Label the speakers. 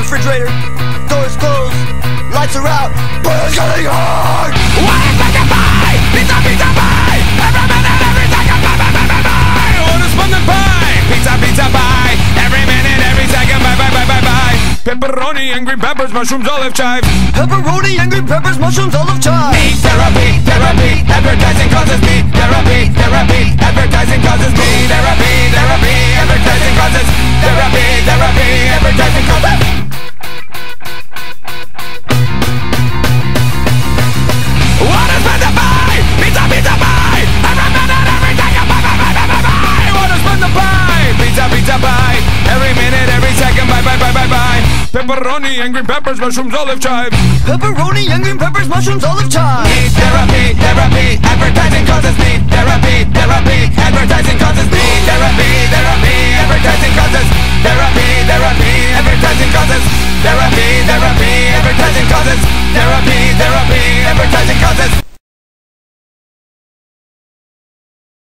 Speaker 1: refrigerator. Doors closed, lights are out, but it's getting hard.
Speaker 2: What is meant to buy? Pizza, pizza, pie. Every minute, every second, buy, buy, buy, buy, buy. What is meant to buy? Pizza, pizza, pie. Every minute, every second, buy, buy, buy, buy, buy. Pepperoni and green peppers, mushrooms, olive chives.
Speaker 1: Pepperoni and green peppers, mushrooms, olive chives.
Speaker 2: Need therapy, therapy. Advertising causes me therapy, therapy. Advertising causes me therapy, therapy. Advertising causes therapy, therapy. Advertising causes. What is meant to buy? Pizza, pizza, pie. Every minute, every second, buy, buy, buy, buy, buy, buy. What is meant to buy? Pizza, pizza, pie. Every minute, every second, buy, buy, buy, buy, buy. Pepperoni and green peppers, mushrooms, olive chives.
Speaker 1: Pepperoni and green peppers, mushrooms, olive chives.
Speaker 2: Need therapy, therapy.